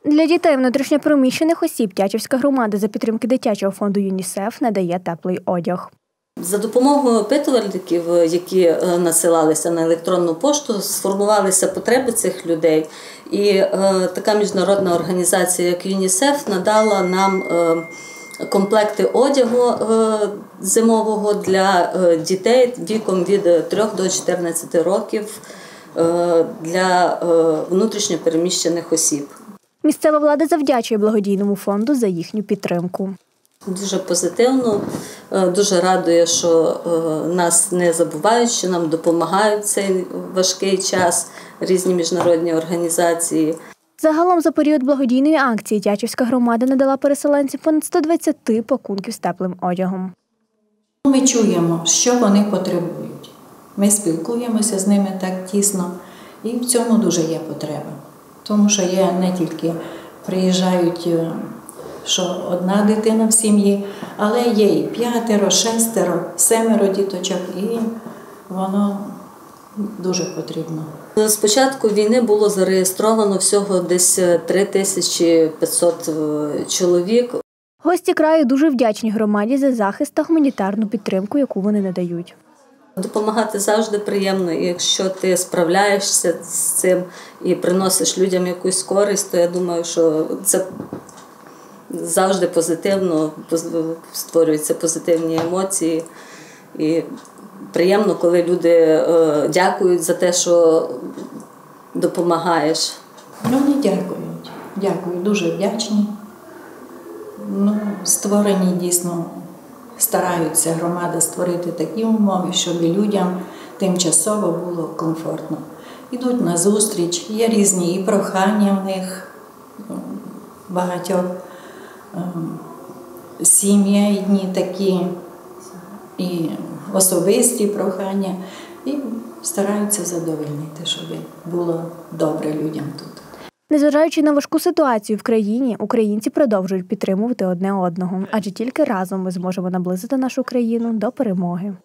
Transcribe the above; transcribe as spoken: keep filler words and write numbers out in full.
Для дітей внутрішньопереміщених осіб Тячівська громада за підтримки дитячого фонду ЮНІСЕФ надає теплий одяг. За допомогою опитувальників, які надсилалися на електронну пошту, сформувалися потреби цих людей. І е, така міжнародна організація, як ЮНІСЕФ, надала нам е, комплекти одягу е, зимового для е, дітей віком від трьох до чотирнадцяти років е, для е, внутрішньопереміщених осіб. Місцева влада завдячує благодійному фонду за їхню підтримку. Дуже позитивно, дуже радує, що нас не забувають, що нам допомагають в цей важкий час різні міжнародні організації. Загалом за період благодійної акції Тячівська громада надала переселенцям понад сто двадцять пакунків з теплим одягом. Ми чуємо, що вони потребують. Ми спілкуємося з ними так тісно, і в цьому дуже є потреба. Тому що є не тільки приїжджають, що одна дитина в сім'ї, але є і п'ятеро, шестеро, семеро діточок, і воно дуже потрібно. З початку війни було зареєстровано всього десь три тисячі п'ятсот чоловік. Гості краю дуже вдячні громаді за захист та гуманітарну підтримку, яку вони надають. Допомагати завжди приємно, і якщо ти справляєшся з цим і приносиш людям якусь користь, то я думаю, що це завжди позитивно, створюються позитивні емоції. І приємно, коли люди дякують за те, що допомагаєш. Люди дякують. Дякую, дуже вдячні. Ну, створені дійсно, стараються громада створити такі умови, щоб людям тимчасово було комфортно. Ідуть на зустріч, є різні і прохання в них, багатьох сімейні такі, і особисті прохання, і стараються задовольнити, щоб було добре людям тут. Незважаючи на важку ситуацію в країні, українці продовжують підтримувати одне одного, адже тільки разом ми зможемо наблизити нашу країну до перемоги.